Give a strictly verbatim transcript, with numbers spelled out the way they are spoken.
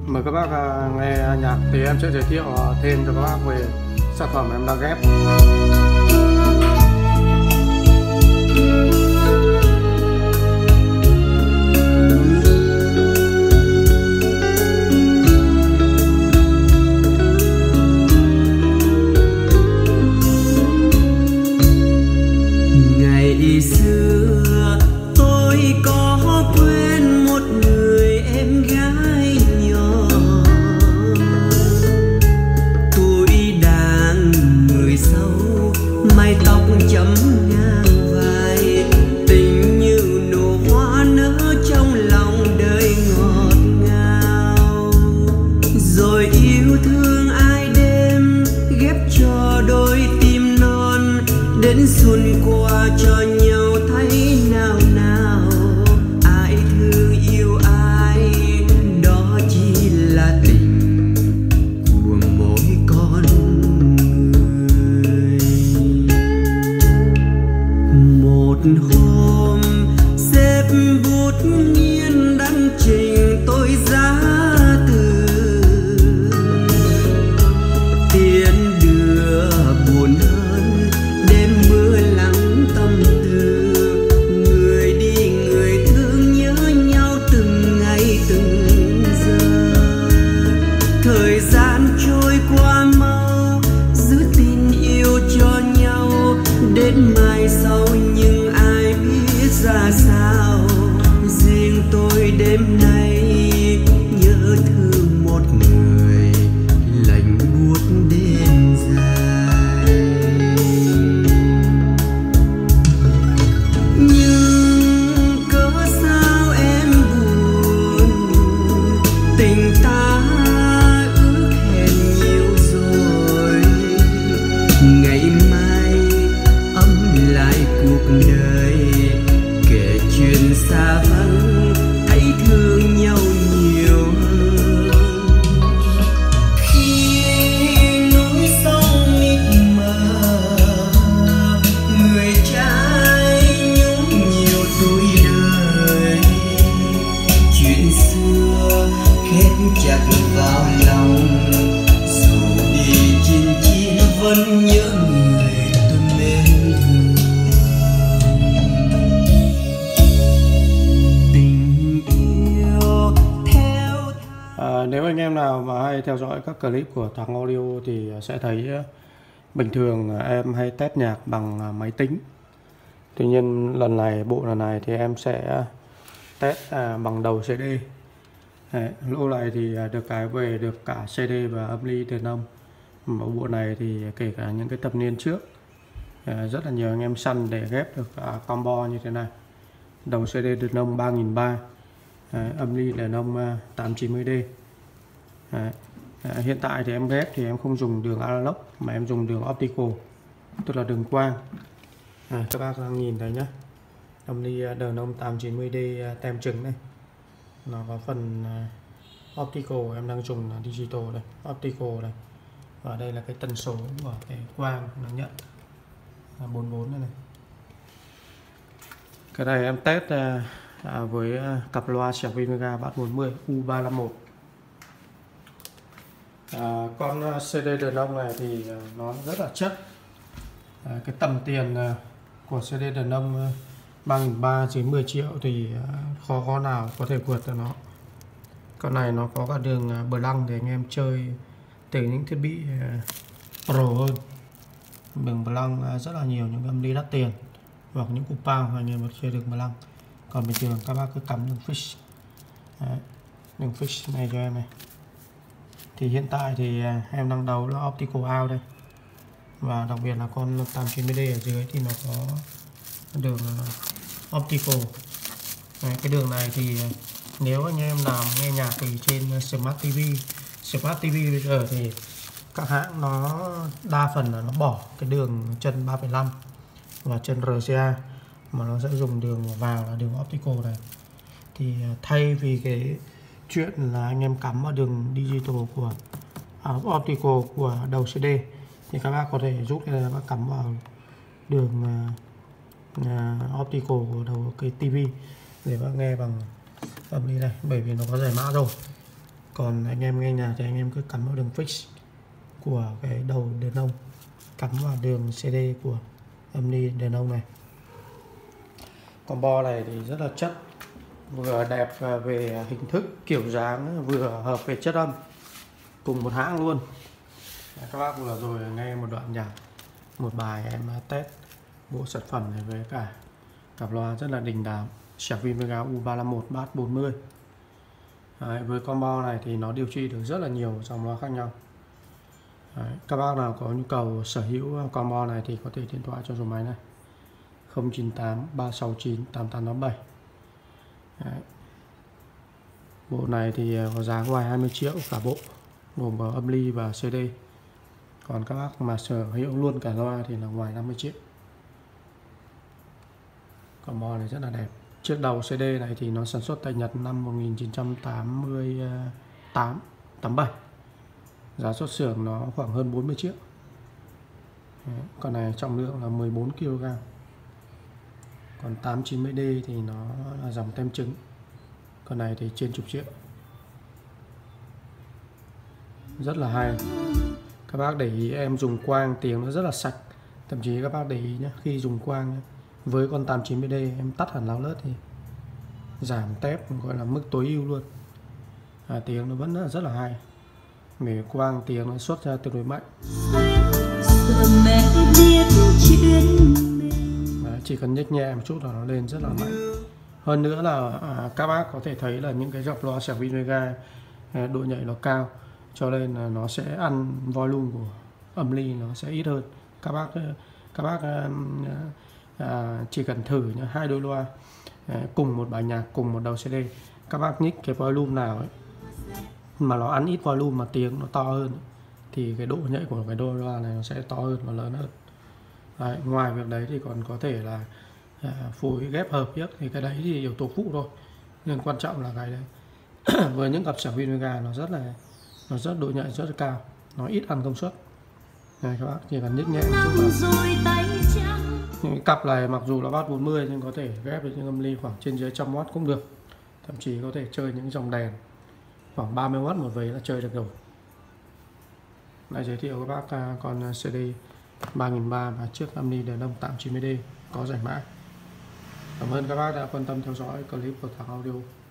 Mời các bác à, nghe nhạc thì em sẽ giới thiệu thêm cho các bác về sản phẩm em đang ghép. Ngày xưa tôi có quen một người em gái nhỏ, tuổi đang mười sáu, mái tóc chấm ngang vai, tình như nụ hoa nở trong lòng đời ngọt ngào. Rồi yêu thương ai đêm ghép cho đôi tim non, đến xuân qua cho nhau thấy nào nào. Ai thương yêu ai, đó chỉ là tình của mỗi con người. Một hôm xếp bút nghiêng đăng trình tôi ra từ, tiền đưa buồn hơn đêm mưa lắng tâm tư. Người đi người thương nhớ nhau từng ngày từng giờ. Thời gian trôi qua mau, giữ tin yêu cho nhau đến mai sau, nhưng ai biết ra sao. Riêng tôi đêm nay nhớ thương một người lạnh buốt đêm dài. Nhưng cớ sao em buồn, tình ta ước hẹn nhiều rồi. Ngày mai ấm lại cuộc đời, kể chuyện xa vắng hãy thương nhau nhiều hơn. Khi núi sông mịt mờ, người trai nhung nhiều tuổi đời. Chuyện xưa khép chặt vào lòng, dù đi chinh chiến vẫn nhớ người tôi mến thương. Tình yêu theo À, nếu anh em nào mà hay theo dõi các clip của Thắng Audio thì sẽ thấy bình thường em hay test nhạc bằng máy tính. Tuy nhiên lần này, bộ lần này thì em sẽ test à, bằng đầu xê đê. Đấy, lô này thì được cái về được cả xê đê và âm ly đờn ông. Mà bộ này thì kể cả những cái thập niên trước, à, rất là nhiều anh em săn để ghép được à, combo như thế này. Đầu xê đê đờn ông ba nghìn ba trăm, âm ly đờn ông tám chín mươi D. Đấy. À, hiện tại thì em ghép thì em không dùng đường analog mà em dùng đường optical, tức là đường quang. À, các bác đang nhìn thấy nhá, âm ly đờn ông tám chín mươi D tem trứng này, nó có phần uh, optical, em đang dùng là digital đây, optical đây, và đây là cái tần số của cái quang nó nhận là bốn mươi bốn này, này. Cái này em test uh, à, với uh, cặp loa Shark Vega Bass bốn mươi U ba năm một. À, con xê đê đờn ông này thì uh, nó rất là chất. À, cái tầm tiền uh, của xê đê đờn ông uh, ba nghìn ba trăm trên mười triệu thì uh, khó khó nào có thể vượt được nó. Con này nó có cả đường uh, blanc để anh em chơi từ những thiết bị uh, pro hơn. Đường blanc uh, rất là nhiều những âm ly đắt tiền hoặc những cục bao anh em có chơi đường blanc. Còn bình thường các bác cứ cắm đường fix. Đấy, đường fix này cho em này. Thì hiện tại thì uh, em đang đấu là optical out đây, và đặc biệt là con tám chín mươi D ở dưới thì nó có đường uh, optical. Đấy, cái đường này thì uh, nếu anh em nào nghe nhạc thì trên Smart ti vi, Smart ti vi bây giờ thì các hãng nó đa phần là nó bỏ cái đường chân ba phẩy năm và chân rờ xê a, mà nó sẽ dùng đường vào là đường optical này. Thì uh, thay vì cái chuyện là anh em cắm vào đường digital của à, optical của đầu xê đê thì các bác có thể rút ra, các bác cắm vào đường uh, uh, optical của đầu cái tivi để bác nghe bằng âm ly này, bởi vì nó có giải mã rồi. Còn anh em nghe nhạc thì anh em cứ cắm vào đường fix của cái đầu đèn ông, cắm vào đường xê đê của âm ly đèn ông này. Combo này thì rất là chất, vừa đẹp về hình thức kiểu dáng, vừa hợp về chất âm, cùng một hãng luôn. Các bác vừa rồi nghe một đoạn nhạc, một bài em test bộ sản phẩm này với cả cặp loa rất là đình đám Shark Vega U ba năm mốt Bass bốn mươi. Đấy, với combo này thì nó điều trị được rất là nhiều dòng loa khác nhau. Đấy, các bác nào có nhu cầu sở hữu combo này thì có thể điện thoại cho số máy này không chín tám ba sáu chín tám tám tám bảy. Đấy. Bộ này thì có giá ngoài hai mươi triệu cả bộ, gồm có âm ly và xê đê. Còn các bác mà sở hữu luôn cả loa thì là ngoài năm mươi triệu. Combo này rất là đẹp. Chiếc đầu xê đê này thì nó sản xuất tại Nhật năm một nghìn chín trăm tám mươi tám, tám mươi bảy. Giá xuất xưởng nó khoảng hơn bốn mươi triệu. Đấy, con này trọng lượng là mười bốn ki lô gam. Còn tám chín mươi D thì nó là dòng tem trứng. Con này thì trên chục triệu. Rất là hay. Các bác để ý em dùng quang tiếng nó rất là sạch. Thậm chí các bác để ý nhé, khi dùng quang nhé, với con tám chín mươi D em tắt hẳn lao lớt thì giảm tép gọi là mức tối ưu luôn. À, tiếng nó vẫn là rất là hay. Mề quang tiếng nó xuất ra tương đối mạnh. Đấy, chỉ cần nhích nhẹ một chút là nó lên rất là mạnh. Hơn nữa là à, các bác có thể thấy là những cái dọc loa Shark Vega độ nhạy nó cao, cho nên là nó sẽ ăn volume của âm ly nó sẽ ít hơn. Các bác các bác à, à, chỉ cần thử nhá, hai đôi loa à, cùng một bài nhạc, cùng một đầu xê đê, các bác nhích cái volume nào ấy mà nó ăn ít volume mà tiếng nó to hơn thì cái độ nhạy của cái đôi loa này nó sẽ to hơn và lớn hơn. Đấy, ngoài việc đấy thì còn có thể là à, phối ghép hợp nhất, thì cái đấy thì yếu tố phụ thôi, nhưng quan trọng là cái đấy với những cặp Shark Vega nó rất là nó rất độ nhạy rất là cao, nó ít ăn công suất. Này, các bác chỉ cần nhích nhẹ một chút là những cặp này mặc dù là bass bốn mươi nhưng có thể ghép với những âm ly khoảng trên dưới trăm watt cũng được, thậm chí có thể chơi những dòng đèn khoảng ba mươi watt một vế là chơi được rồi. Lại giới thiệu các bác con xê đê ba nghìn ba trăm và chiếc âm ly đèn ông tám chín mươi D có giải mã. Cảm ơn các bác đã quan tâm theo dõi clip của Thắng Audio.